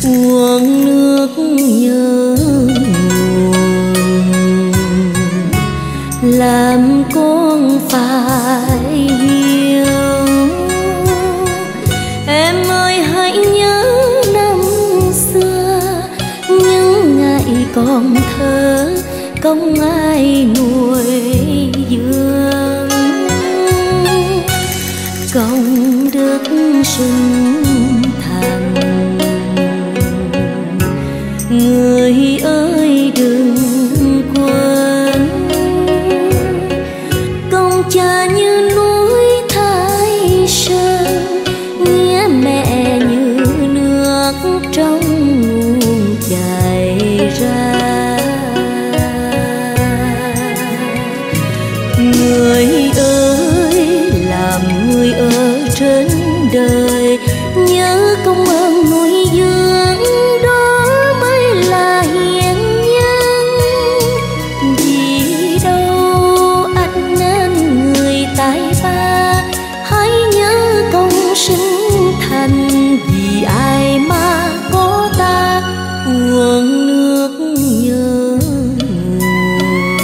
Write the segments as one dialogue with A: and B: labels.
A: uống nước nhớ nguồn, làm con phải hiểu. Em ơi hãy nhớ năm xưa, những ngày còn thơ không ai nuôi dưỡng. Công đức sinh thành, người ơi đừng quên. Công cha như núi Thái Sơn, nghĩa mẹ như nước trong nguồn chảy ra. Người ơi làm người ở trên đời, nhớ công ơn nuôi dưỡng, đó mới là hiền nhân. Vì đâu anh nên người tài ba, hãy nhớ công sinh thành. Vì ai mà có ta uống nước nhớ nguồn,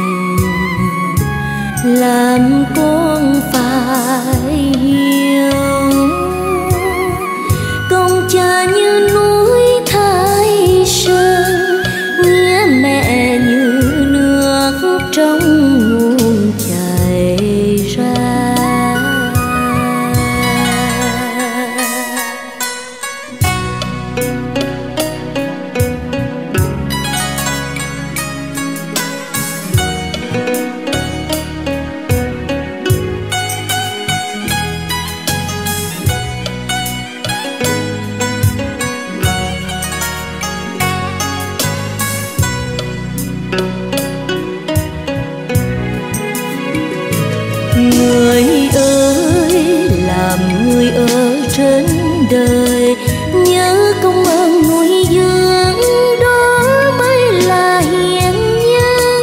A: làm con phải hiểu. Công cha như núi Thái Sơn, nghĩa mẹ như nước trong nguồn chảy ra. Người ơi làm người ở trên đời, nhớ công ơn nuôi dưỡng, đó mới là hiền nhân.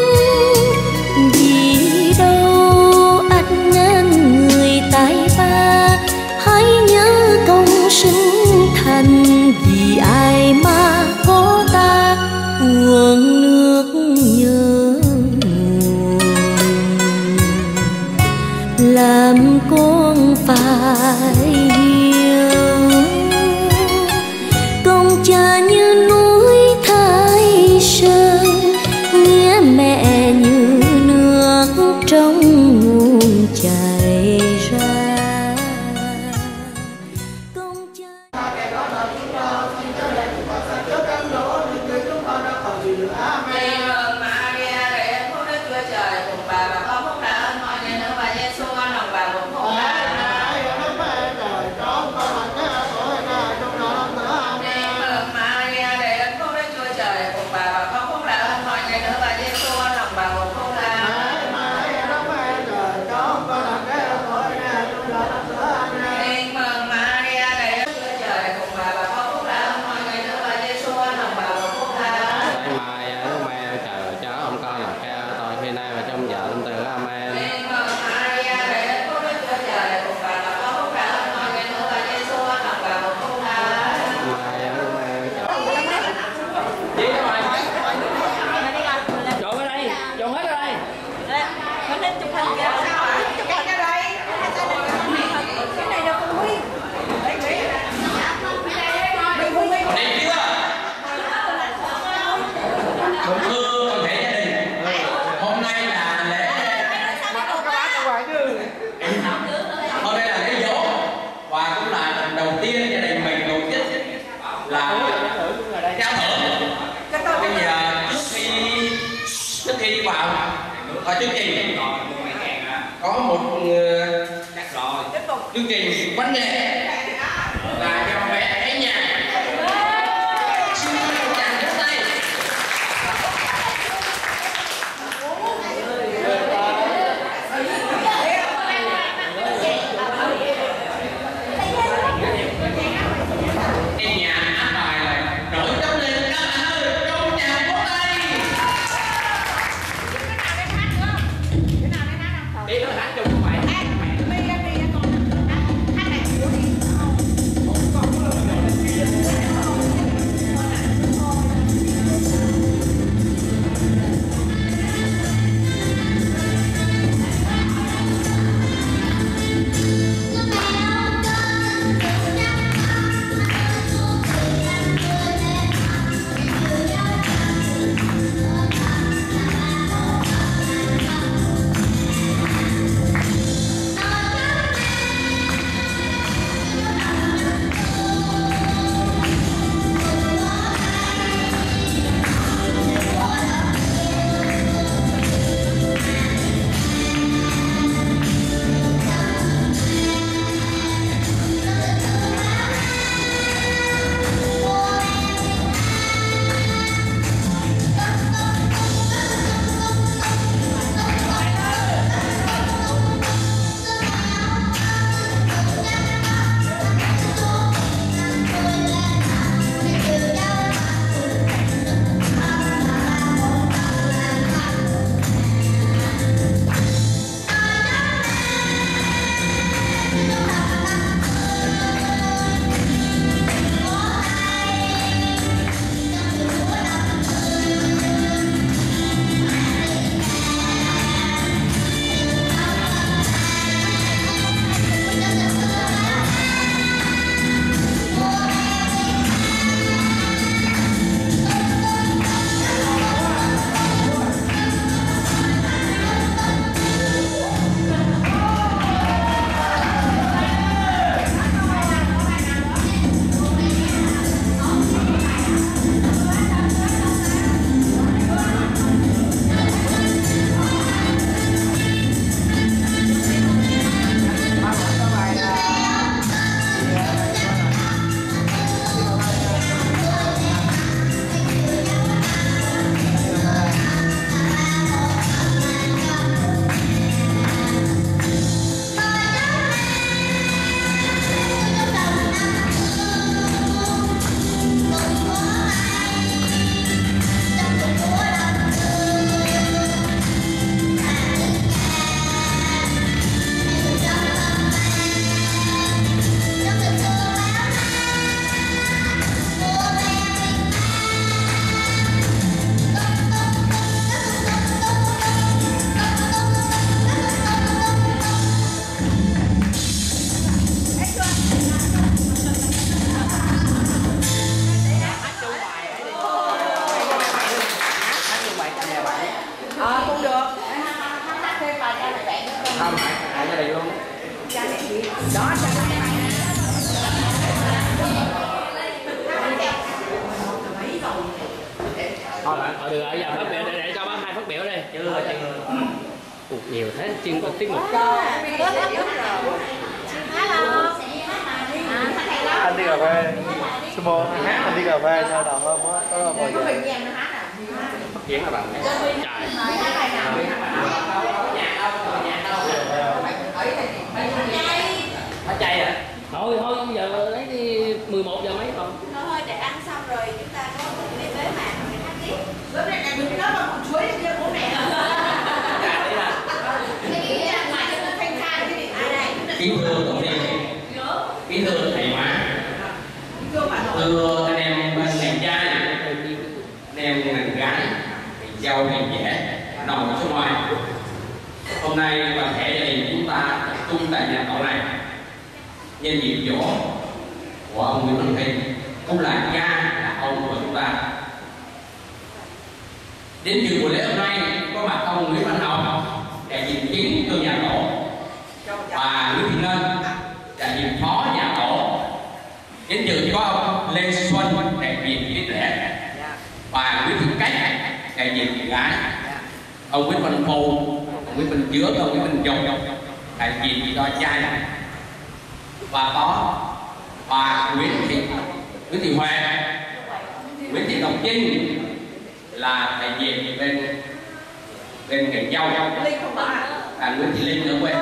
A: Vì đâu anh nên người tài ba, hãy nhớ công sinh thành. Vì ai mà có ta uống nước nhớ nguồn, làm con phải hiểu. Công cha như núi Thái Sơn, nghĩa mẹ như nước trong nguồn chảy ra. Công cha
B: chương trình có một chương trình văn nghệ là cho bé thấy nhà. Xin mời một tràng vỗ tay. Cái nhà hát bài này nổi trống lên các bạn ơi, cho một tràng vỗ tay. Đi nó hát chung không phải. Hát này
C: nhiều thế chuyên có tiết mục.
D: Anh đi cà phê, Sumo hát anh đi cà phê sao đầu hôm á, có bao giờ
C: Diễn là bạn trời.
B: Hết chay rồi.
C: Thôi giờ lấy đi 11 giờ mấy còn.
E: Thôi để ăn xong rồi chúng ta có đi bế mạc rồi hát tiếp. Bữa nay này mình nói bằng một chuối kia bố mẹ.
B: Kính thưa tổ tiên, kính thưa thầy má, thưa anh em bên nàng trai, anh em nàng gái, thầy dâu thầy dễ nằm ở ngoài. Hôm nay toàn thể gia đình chúng ta tập trung tại nhà cậu này nhân dịp giỗ của ông Nguyễn Văn Thìn, cũng là cha là ông của chúng ta. Đến dự buổi lễ hôm nay có mặt ông Nguyễn Văn Hồng, đại diện chính cho nhà tổ, bà Nguyễn Thị Ngân, đại diện phó nhà tổ. Đến dự có ông Lê Xuân, đại diện phía trẻ, bà Nguyễn Thị Cách, đại diện chị gái, ông Nguyễn Văn Phù, ông Nguyễn Văn Chứa, ông Nguyễn Văn Dòng, đại diện cho trai, và có bà Nguyễn Thị Huệ, Nguyễn Thị Ngọc Trinh là đại diện bên người dâu, và Nguyễn Thị Linh ở quê.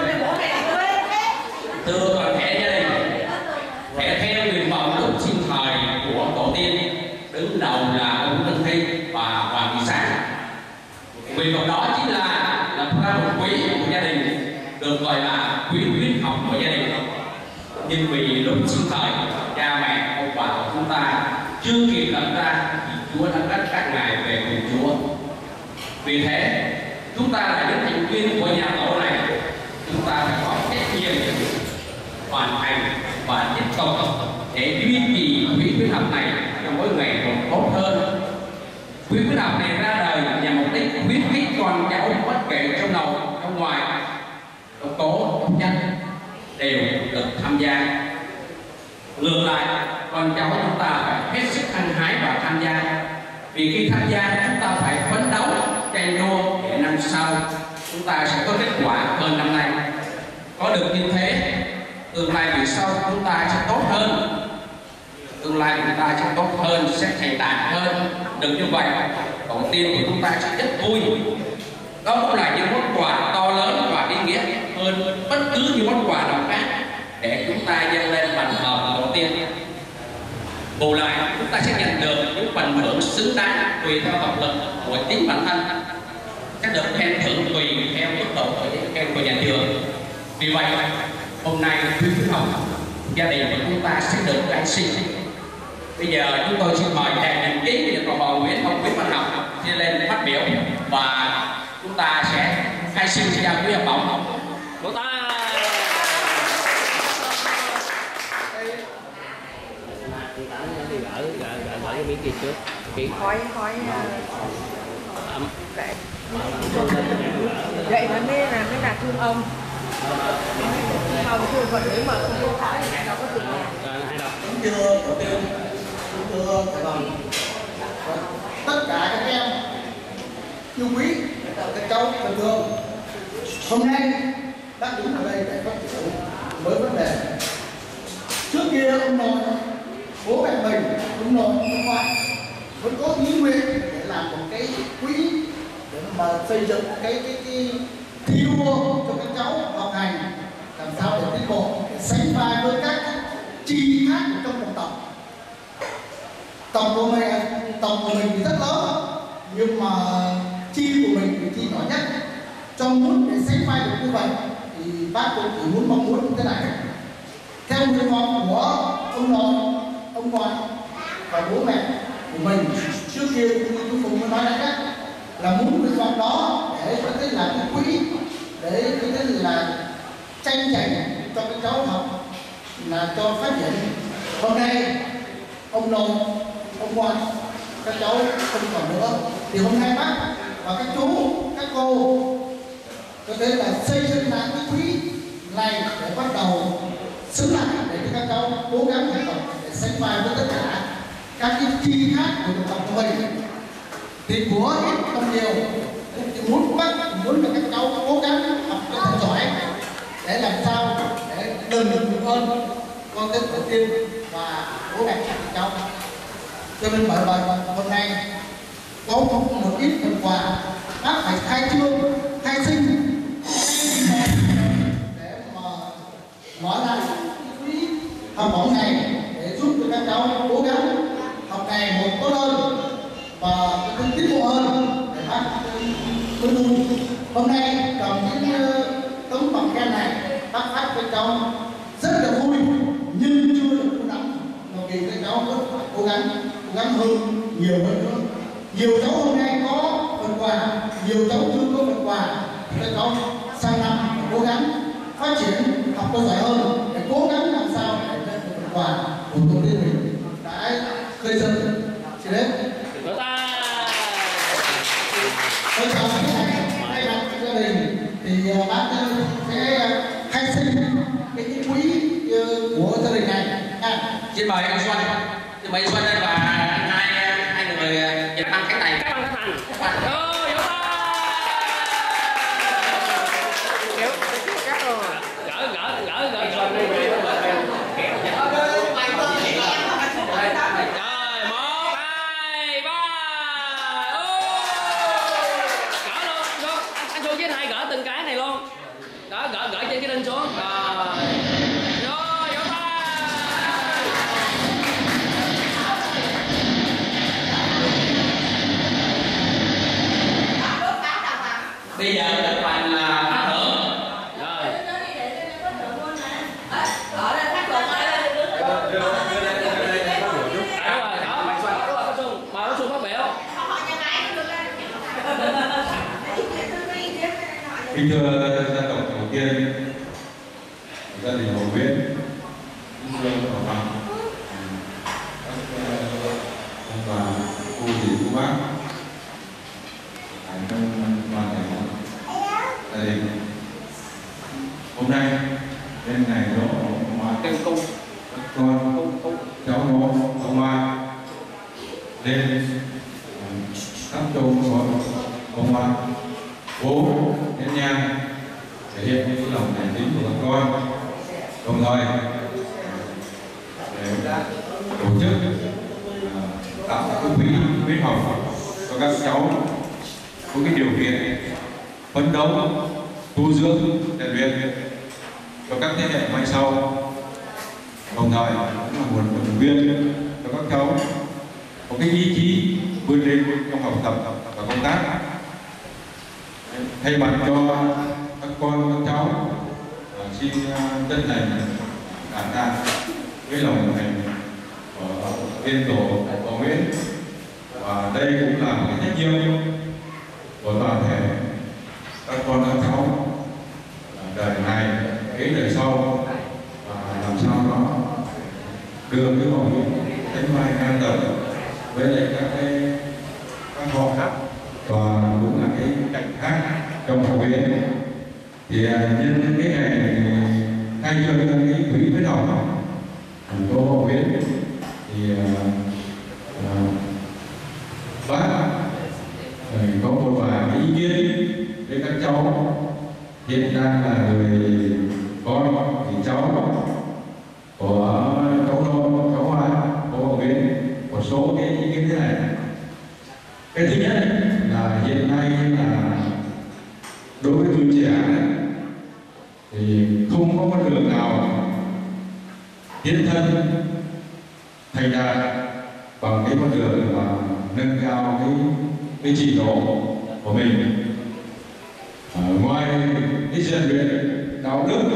B: Thưa toàn thể gia đình, thể theo nguyện vọng lúc sinh thời của tổ tiên, đứng đầu là ông Tân Thi và Hoàng Thị Sáng. Nguyện vọng đó chính là lập ra một quý của gia đình, được gọi là quý huyết học của gia đình. Nhưng vì lúc sinh thời, cha mẹ ông bà của chúng ta chưa kịp lập ra thì Chúa đã cắt các ngài về cùng Chúa. Vì thế, chúng ta là những thành viên của nhà tổ này, chúng ta phải có trách nhiệm hoàn thành và tiếp tục để duy trì quỹ khuyến học này trong mỗi ngày còn tốt hơn. Quỹ khuyến học này ra đời nhằm mục đích khuyến khích con cháu bất kể trong nội trong ngoài, trong tố trong nhân đều được tham gia. Ngược lại, con cháu chúng ta phải hết sức hăng hái và tham gia, vì khi tham gia chúng ta phải phấn đấu tranh đua để năm sau chúng ta sẽ có kết quả hơn năm nay. Có được như thế, tương lai về sau chúng ta sẽ tốt hơn, tương lai của chúng ta sẽ tốt hơn, sẽ thành đạt hơn. Được như vậy, tổ tiên của chúng ta sẽ rất vui. Đó cũng là những món quà to lớn và ý nghĩa hơn bất cứ những món quà nào khác để chúng ta dâng lên bàn thờ tổ tiên. Bù lại, chúng ta sẽ nhận được những phần thưởng xứng đáng tùy theo học lực của chính bản thân, sẽ được khen thưởng tùy theo mức độ khen của nhà trường. Vì vậy, hôm nay khuyến học gia đình của chúng ta sẽ được khai sinh. Bây giờ chúng tôi xin mời thầy đình chính của họ ông Nguyễn Văn Học sẽ lên phát biểu và chúng ta sẽ khai sinh ra quý học bổng.
C: Vỗ tay. Gỡ cái miếng kia trước.
E: Hỏi vậy mà mới là thương ông. Không thương phật nếu mà không thương phải đâu có thương nhà.
F: Thưa tổ tiên, thưa thầy đoàn, tất cả các em yêu quý các cháu bình thường hôm nay đã đứng ở đây để phát biểu với vấn đề. Trước kia ông nội bố mẹ mình, ông nội ông ngoại vẫn có ý nguyện để làm một cái quỹ để mà xây dựng cái thi đua cho các cháu học hành làm sao để tiến bộ, để sánh vai với các chi khác của trong đồng tộc. Tộc của mình thì rất lớn, nhưng mà chi của mình thì chi nhỏ nhất. Trong muốn để sánh vai được như vậy thì bác cũng chỉ mong muốn như thế này. Theo nguyện vọng của ông nội, ông ngoại và bố mẹ của mình trước kia cũng như chú Phùng mới nói đấy, là muốn nguyện vọng đó để có thể là cái quỹ, để có thể là tranh giành cho các cháu học, là cho phát triển. Hôm nay ông nội, ông ngoại, các cháu không còn nữa, thì hôm nay bác và các chú, các cô có thể là xây dựng lại cái quỹ này để bắt đầu xứng lại, để cho các cháu cố gắng học tập để sánh vai với tất cả các cái chi khác của dân tộc của mình. Thì của ít không nhiều, cũng muốn là các cháu cố gắng để làm sao để đừng ơn con tết tổ tiên và bố mẹ các cháu. Cho nên bởi vậy hôm nay có một ít phần quà bác phải khai trương, khai sinh để mà mở ra quỹ học bổng này để giúp cho các cháu cố gắng học ngày một tốt hơn và tiến bộ hơn để bác luôn luôn. Hôm nay cầm những tấm bằng khen này bác phát cho cháu rất là vui, nhưng chưa được cố gắng, vì các cháu vẫn phải cố gắng hơn, nhiều hơn nữa. Nhiều cháu hôm nay có phần quà, nhiều cháu chưa có phần quà, các cháu sang năm cố gắng phát triển, học có giỏi hơn để cố gắng làm sao để nhận được phần quà của tổ tiên mình đã khơi dậy. Chỉ đấy. Tôi chào các anh, thay mặt gia đình thì bác sẽ khai sinh cái quỹ của gia đình này.
B: Xin mời anh Xuân, xin mời anh Xuân đây và hai người dẹp băng cái này.
C: Các bạn thành. Rồi, vỗ tay.
E: Kéo cắt rồi.
C: Gỡ Xuân đi về. Rồi, 1, 2, 3. Gỡ luôn. Anh Xuân với anh Hai gỡ từng cái này luôn. Đó, gỡ trên cái đinh xuống. Rồi, vỗ tay.
B: Bây giờ là phần phát thưởng.
C: Rồi. Mời bác Xuân phát biểu.
G: Kính thưa gia tộc tổ tiên, gia đình Hồ Nguyễn, kính thưa Bảo Bằng, các bà, cô dì, cô bác, trong toàn thể gia đình. Hôm nay bên ngày đó mà các con cháu nó ông Hoa lên thắp châu cho ông Hoa bố đến nhang thể hiện cái lòng thành kính của các con, đồng thời để tổ chức tạo cái quỹ khuyến học cho các cháu có cái điều kiện phấn đấu tu dưỡng rèn luyện cho các thế hệ mai sau, đồng thời cũng là nguồn động viên cho các cháu có cái ý chí vươn lên trong học tập và công tác. Thay mặt cho các con các cháu xin chân thành cảm tạ với lòng thành của tiên tổ Bảo Nguyễn, và đây cũng là một cái trách nhiệm của toàn thể các con các cháu đời này đến đời sau, và làm sao đó đưa cái Bảo Nguyễn đến mai ngang tầm với lại các họ khác, và cũng là cái cảnh khác trong học viện. Thì nhân cái ngày khai trương cái quỹ khuyến học của học viện thì bác có một vài ý kiến với các cháu hiện đang là người con thì cháu của cháu Nô, cháu Hoa, của học viện, một số cái ý kiến thế này. Cái thứ nhất là hiện nay là đối với tuổi trẻ thì không có con đường nào tiến thân thành đạt bằng cái con đường mà nâng cao cái trình độ của mình. Ngoài cái rèn luyện đạo đức,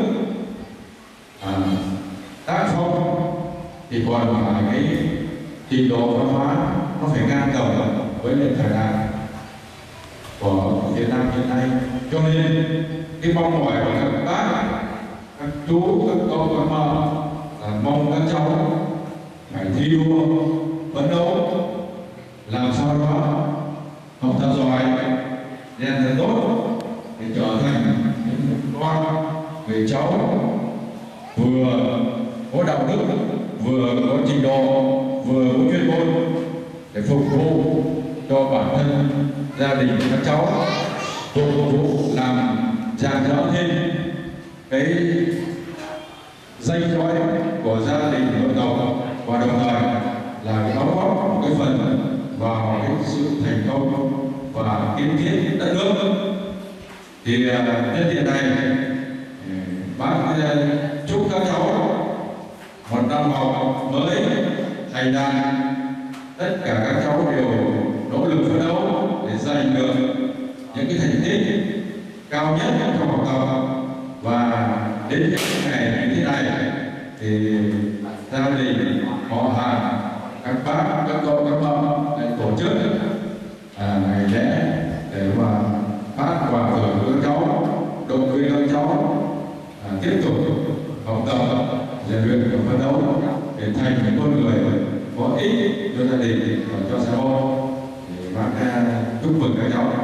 G: tác phong thì còn là cái trình độ văn hóa nó phải ngang tầm với nền thời đại của Việt Nam hiện nay. Cho nên cái mong mỏi của các bác, các chú, các cô, các mợ là mong các cháu phải thi đua phấn đấu làm sao đó học thật giỏi, rèn thật tốt để trở thành những con người cháu vừa có đạo đức, vừa có trình độ, vừa có chuyên môn để phục vụ cho bản thân, gia đình các cháu, phục vụ làm rạng rỡ thêm cái danh nói của gia đình nội tộc, và đồng thời là đóng góp một cái phần vào cái sự thành công và kiến thiết đất nước. Thì nhân tiện này bác chúc các cháu một năm học mới thành đạt, tất cả các cháu đều nỗ lực phấn đấu để giành được những cái thành tích cao nhất trong học tập, và đến những ngày như thế này thì gia đình, họ hàng, các bác, các cậu, các mâm lại tổ chức ngày lễ để mà phát quà thưởng cho các cháu, động viên các cháu tiếp tục học tập, rèn luyện và phấn đấu để thành những con người có ích cho gia đình và cho xã hội. Thì bác chúc mừng các cháu.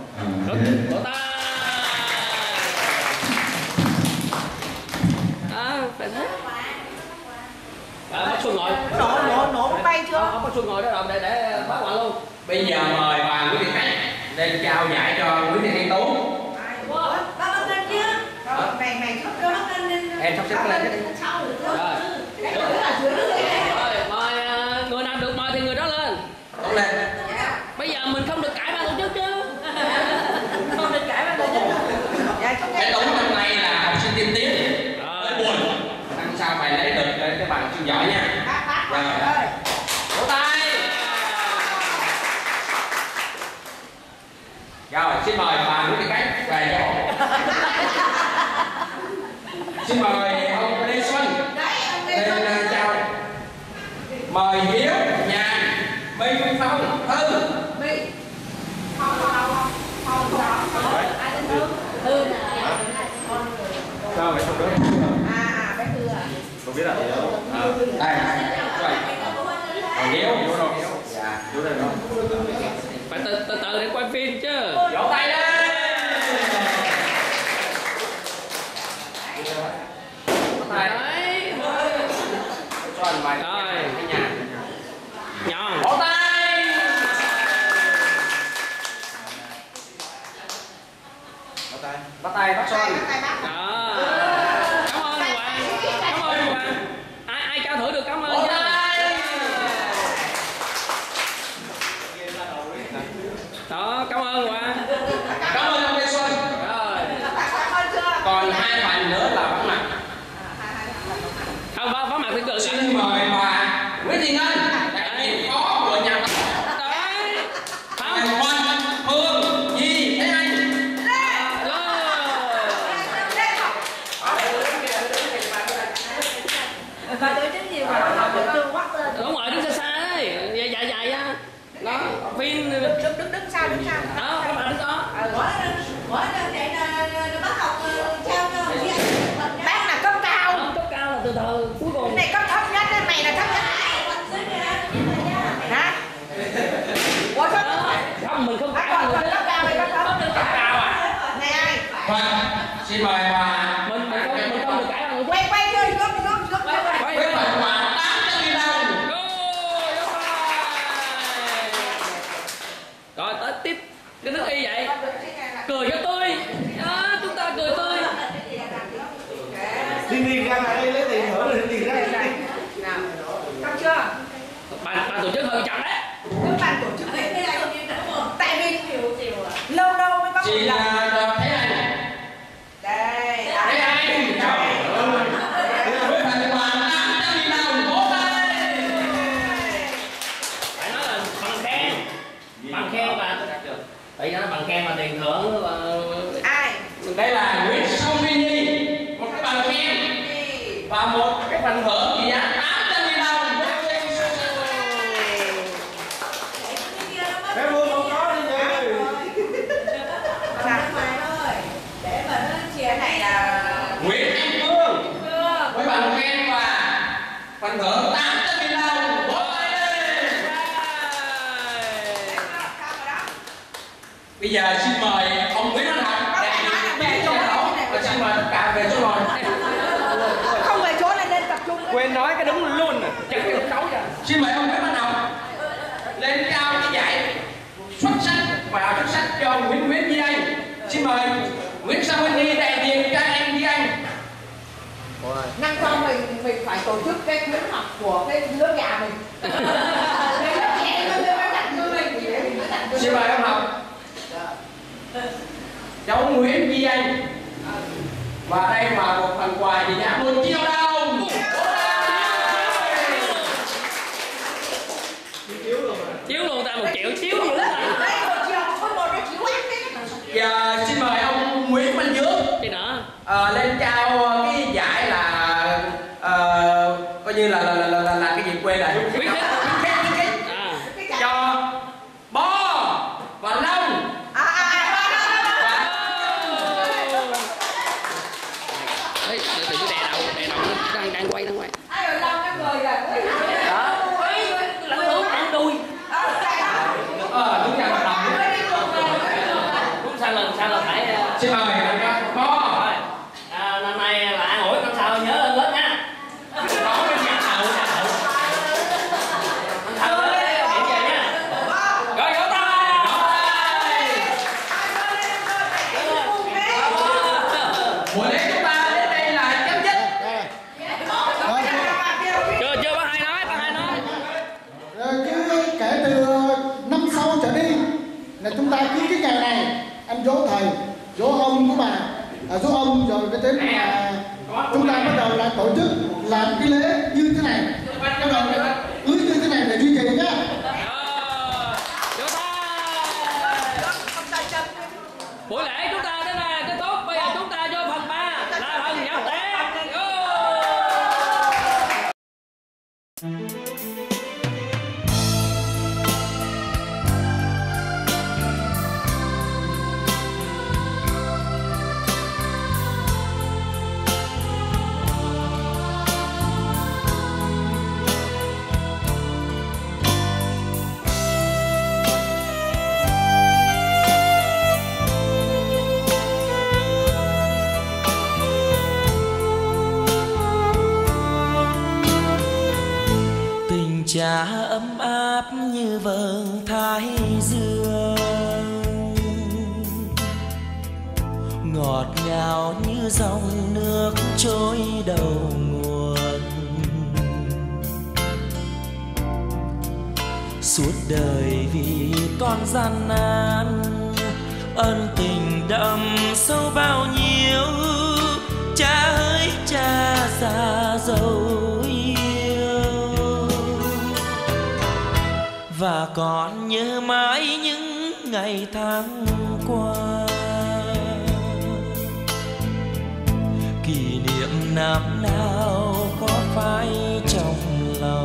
C: Bác Xuân ngồi.
E: Nổ bay chưa?
C: Bác Xuân ngồi đó rồi để bác quản luôn.
B: Bây giờ mời bà Nguyễn Thị Khánh lên trao giải cho Nguyễn Thị Thanh Tú.
E: Bác lên chứ? Mày sắp đưa bác lên.
B: Em sắp xếp lên chứ đi.
C: Rồi, mời người nào được mời thì người đó lên.
B: Tốt lên.
C: Bây giờ mình không được cãi ban tổ chức chứ.
E: Không được cãi ban tổ chức.
B: Cái Tú năm nay là học sinh tiên tiến. Tới buồn. Năm sau mày lấy được cái bằng chuyên giỏi nha. Rồi. Vỗ tay. Rồi, xin mời bà Nguyễn Thị Khánh về chỗ. Xin mời ông Lê Xuân lên chào. Mời Hiếu, Nhàn, Minh Phong, Thư.
D: Sao vậy không đó?
E: Bé Thư à?
D: Không biết là gì đâu.
B: Đây, Hiếu, vô rồi. Dạ, vô đây rồi.
C: Phải từ từ để quay phim chứ.
B: Vỗ tay lên.
C: Đấy.
B: Cho anh mày
C: Rồi.
B: cái nhà.
C: Nhon.
B: Vỗ tay. Bắt tay bác Xuân.
C: Đó. Cảm ơn anh Hoàng. Cảm ơn anh Hoàng. Ai trao thưởng được cảm ơn
B: Vỗ
C: chứ.
B: tay.
C: Đó, cảm ơn Hoàng.
B: Cảm ơn ông Lê Xuân.
C: Rồi.
B: Còn 2 phần nữa là vắng mặt.
C: Không, vắng mặt thì cười.
B: Xin mời bà Nguyễn Thị Ngân, đại diện phó của nhà
C: Đấy.
B: Thành Văn, Hương, Nhi, Thế Anh.
E: Và tổ chức gì mà học được tương quắc lên.
C: Ở ngoài đứng xa xa đấy, dài á. Đó, phim
E: Đứng sau.
C: đó, các bạn đứng đó.
E: Bác là cấp cao.
C: Không, cấp cao là từ từ cuối cùng.
E: Này cấp thấp nhất, mày là thấp nhất. Hả? Ủa sao?
C: Không, mình không
E: Bác
C: cãi
E: còn
C: người
E: cấp cao hay cấp thấp?
B: Cấp cao à?
E: Này ai?
B: Vâng, xin mời bà.
C: Mình không được cãi người.
E: Quay chơi, gấp.
B: Với phần quà 800.000 đồng.
C: Rồi tới tiếp cái nước y vậy. Cười cho tôi. Đó, chúng ta cười tươi.
D: Đi ra lại đây lấy tiền thưởng rồi đi ra đây.
E: Xong chưa?
C: Bạn tổ chức hơi chậm đấy.
E: Các bạn tổ chức này tại vì lâu lâu mới có
B: Chị là Thế Anh.
E: đây.
B: Thế Anh. Với phần quà 800.000 đồng. Vỗ tay.
C: Phải nói là bằng khen và tại nó bằng khen và tiền thưởng và
E: Ai?
B: Đây là Nguyễn Song Vinh, một cái bằng khen và một cái phần thưởng trị giá 800.000 đồng.
D: Bé Vương không có đi về.
E: Để mà nó chia này là
B: Nguyễn Anh Phương với bằng khen và phần thưởng 800.000 đồng. Vỗ tay lên. Bây giờ xin mời ông Nguyễn Văn Học đại diện về chỗ đó và xin mời tất cả về chỗ ngồi.
E: không về chỗ này nên tập trung.
C: quên nói cái đúng luôn à, chẳng cái xấu vậy.
B: Xin mời ông Nguyễn Văn Học lên trao cái giải xuất sắc và xuất sắc cho Nguyễn Duy Anh. Xin mời Nguyễn Sao Vinh Nhi đại diện cho anh Duy Anh.
E: mình phải tổ chức cái khuyến học của cái lớp nhà mình. Cái lớp trẻ nó đặt cho mình để mình đặt cho.
C: Xin mời ông học. Cháu Nguyễn Duy Anh. Và đây là một phần quà trị giá 10 triệu đồng. Chiếu luôn ta 1 triệu chiếu luôn ta. Giờ xin mời ông Nguyễn Văn Dương lên trao cái giải là coi như là cái gì quê là khuyến khích cho Bo và Long. Đừng có đè đầu đang quay.
E: Ai rồi Long em cười kìa.
C: Đó.
E: Lẫn hướng ăn đuôi.
C: Đúng ra hoạt động. Đúng sao lần phải. Xin mời Bo. Năm nay là an ủi năm sau nhớ lên lớp nha. Có cái nhà thầu. Thầu điểm về nha. Rồi vỗ tay. Buổi lễ chúng ta đến đây là chấm dứt. Chưa bác hai nói.
F: Cứ kể từ năm sau trở đi là chúng ta cứ cái ngày này anh dỗ thầy, dỗ ông của bà, dỗ ông rồi cái đến mà chúng ta bắt đầu là tổ chức làm cái lễ như thế này, bắt đầu cứ như thế này để duy trì nhá.
C: Buổi lễ chúng ta đến đây kết thúc. Bây giờ chúng ta vô phần 3 là phần giao tế.
H: Trà ấm áp như vầng thái dương, ngọt ngào như dòng nước trôi đầu nguồn. Suốt đời vì con gian nan, ân tình đậm sâu bao nhiêu. Cha ơi cha già dấu và còn nhớ mãi những ngày tháng qua. Kỷ niệm năm nào có phai trong lòng,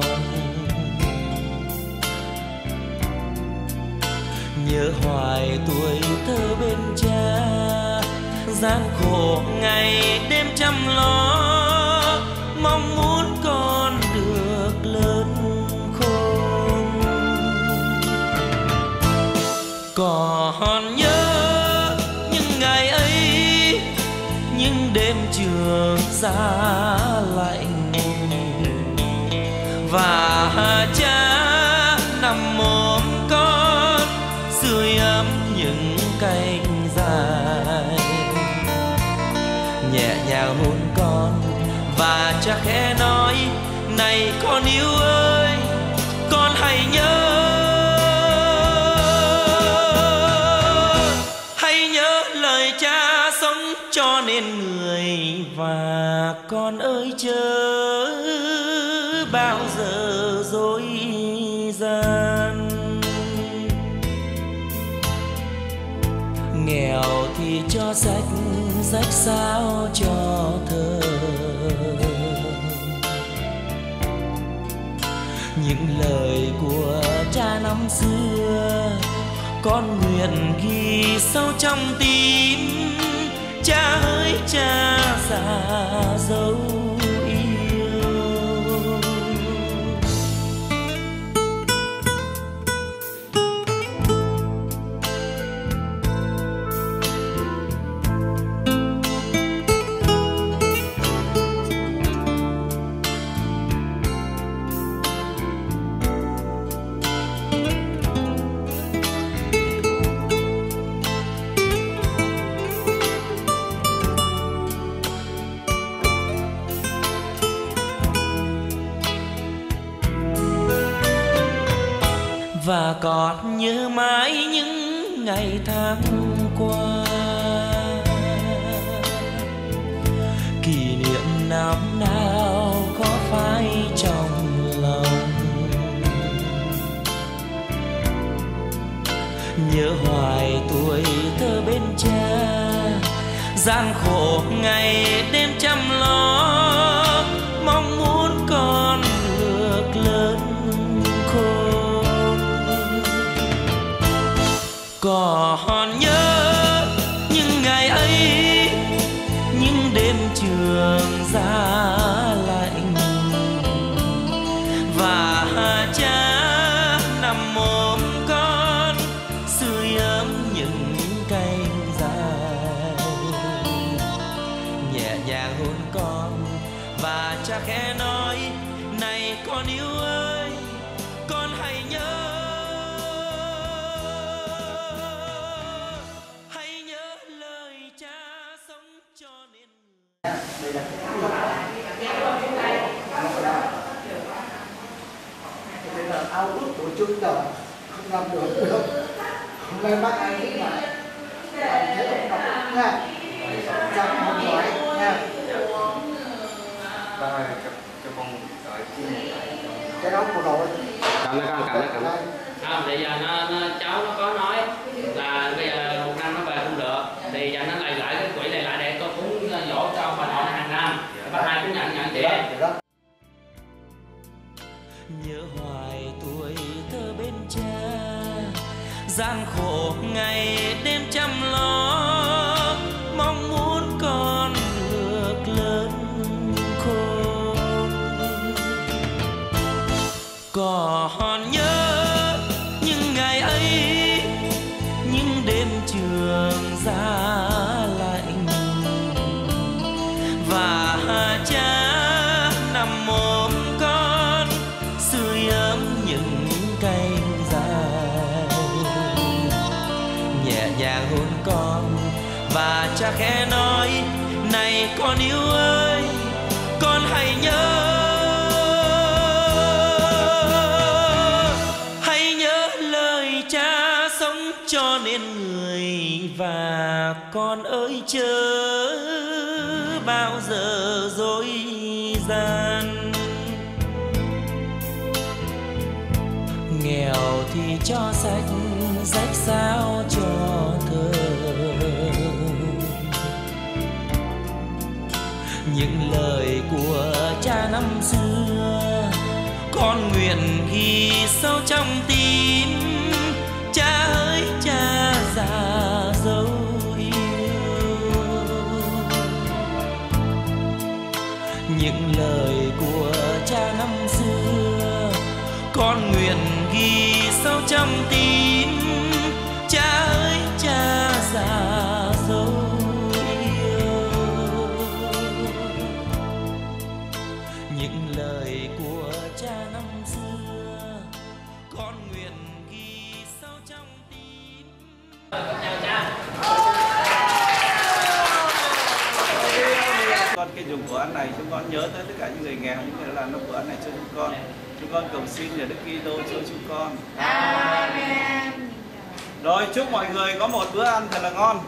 H: nhớ hoài tuổi thơ bên cha, gian khổ ngày đêm chăm lo, mong muốn con được lớn khôn. Còn nhớ những ngày ấy, những đêm trường giá lạnh, và cha nằm ôm con sưởi ấm những cánh dài, nhẹ nhàng hôn con và cha khẽ nói: này con yêu ơi, con hãy nhớ lời cha sống cho nên người. Và con ơi chớ bao giờ dối gian, nghèo thì cho rách sao cho thơ. Những lời của cha năm xưa con nguyện ghi sâu trong tim. Cha ơi cha già dấu và còn nhớ mãi những ngày tháng qua. Kỷ niệm năm nào có phai trong lòng, nhớ hoài tuổi thơ bên cha, gian khổ ngày đêm chăm lo, mong muốn con được lớn khôn. Còn nhớ những ngày ấy, những đêm trường giá lạnh, và cha nằm ôm con sưởi ấm những cánh dài, nhẹ nhàng hôn con và cha khẽ nói: này con yêu ơi, con hãy nhớ lời cha sống cho nên
F: đây là bây giờ ao ước của chúng ta không làm được. Hôm nay bác anh cũng lại thấy ông đọc nha, rằng một nói nha.
D: Bác ơi, cho con hỏi
F: Cái đó của đội
C: Cầm bây giờ cháu nó có nói là bây giờ một năm nó về không được, thì giờ nó lại cái quỹ này lại để con cúng dỗ cho bà nội hàng năm. Bà hai cũng nhận tiền.
H: Nhớ hoài tuổi thơ bên cha, gian khổ ngày đêm chăm lo, mong muốn con được lớn khôn. Còn nhớ những ngày ấy, những đêm trường giá lạnh, và cha nằm ôm con sưởi ấm những cánh dài, nhẹ nhàng hôn con và cha khẽ nói: này con yêu ơi, con hãy nhớ lời cha sống cho nên người, và con ơi chớ bao giờ dối gian. Nghèo thì cho sách, rách sao cho thơ, những lời của cha năm xưa con nguyện ghi sâu trong tim. Cha ơi cha già dấu yêu, những lời của cha năm xưa con nguyện ghi sâu trong tim. Cha ơi cha già dấu yêu, những lời của cha năm xưa con nguyện ghi sâu trong tim.
C: Chào cha.
D: con cái dùng bữa ăn này, chúng con nhớ tới tất cả những người nghèo, những người làm nó bữa ăn này cho chúng con. Chúng con cầu xin nhờ Đức Kitô cho chúng con.
E: Amen.
D: Rồi chúc mọi người có một bữa ăn thật là ngon.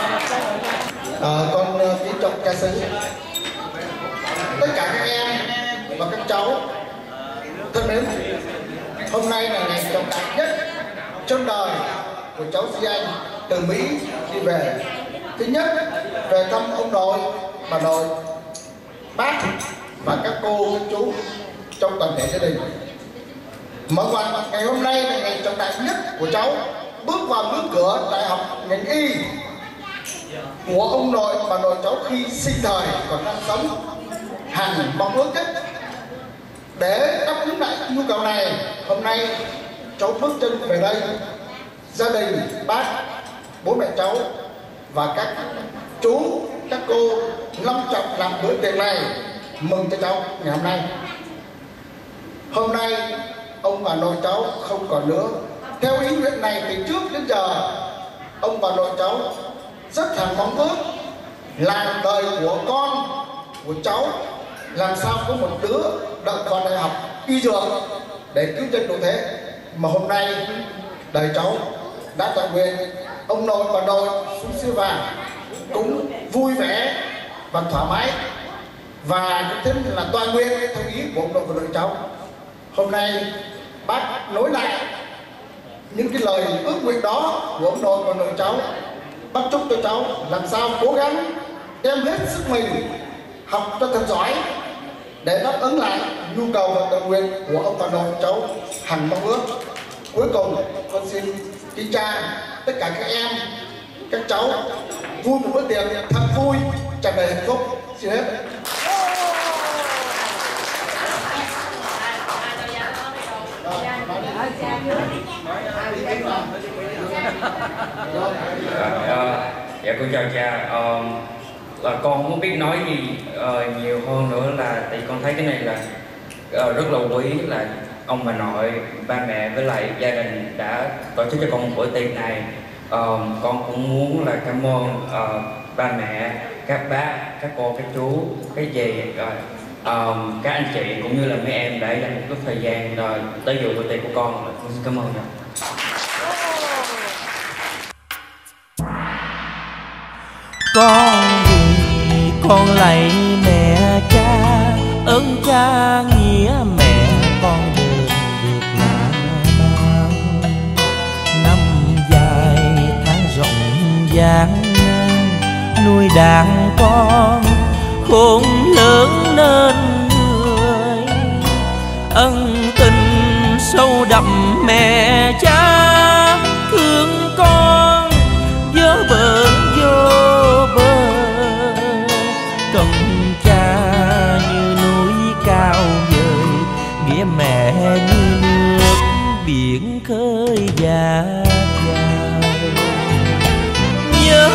F: Con kính trọng ca sĩ, tất cả các em và các cháu thân mến, hôm nay là ngày trọng đại nhất trong đời của cháu Duy Anh từ Mỹ đi về. Thứ nhất, về thăm ông nội, bà nội, bác và các cô, các chú trong toàn thể gia đình. Mở ngoặt ngày hôm nay là ngày trọng đại nhất của cháu bước vào ngưỡng cửa đại học ngành y của ông nội bà nội cháu khi sinh thời còn đang sống. Hằng mong ước nhất để đáp ứng lại nhu cầu này, hôm nay cháu bước chân về đây, gia đình, bác, bố mẹ cháu và các chú, các cô long trọng làm bữa tiệc này mừng cho cháu ngày hôm nay. Hôm nay ông bà nội cháu không còn nữa. Theo ý nguyện này từ trước đến giờ, ông bà nội cháu rất thầm mong ước là đời của con, của cháu làm sao có một đứa đậu vào đại học y dược để cứu dân độ thế. mà hôm nay đời cháu đã toàn nguyện ông nội bà nội xuống xưa vàng cũng vui vẻ và thoải mái, và cũng tính là toàn nguyện theo ý của ông nội và nội cháu. Hôm nay bác nối lại những cái lời ước nguyện đó của ông nội và nội cháu. Bác chúc cho cháu làm sao cố gắng đem hết sức mình học cho thật giỏi để đáp ứng lại nhu cầu và tự nguyện của ông bà nội cháu hằng mong ước. Cuối cùng con xin kính chào tất cả các em, các cháu vui một bữa tiệc thật vui, tràn đầy hạnh phúc. Xin hết.
I: Dạ con chào cha. Con không biết nói gì nhiều hơn nữa, là tại con thấy cái này là rất là quý, là ông bà nội, ba mẹ với lại gia đình đã tổ chức cho con một bữa tiệc này. Con cũng muốn là cảm ơn ba mẹ, các bác, các cô, các chú, các dì, các anh chị cũng như là mấy em đã dành một chút thời gian tới dự bữa tiệc của con. Con xin cảm ơn.
H: Con vì con lạy mẹ cha, ơn cha nghĩa mẹ con đều được là bao. Năm dài tháng rộng gian nan, nuôi đàn con khôn lớn nên người. Ân tình sâu đậm mẹ cha thương con, nhớ bờ vô bờ. Công cha như núi cao vời, nghĩa mẹ như nước biển khơi dạt dài. Nhớ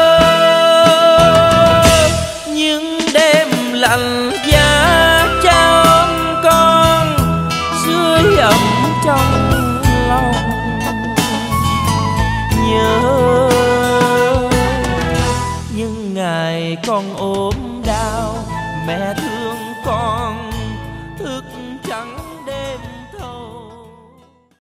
H: những đêm lạnh giá cha ôm con, sưởi ấm trong lòng. Nhớ những ngày con ốm đau, mẹ thương con thức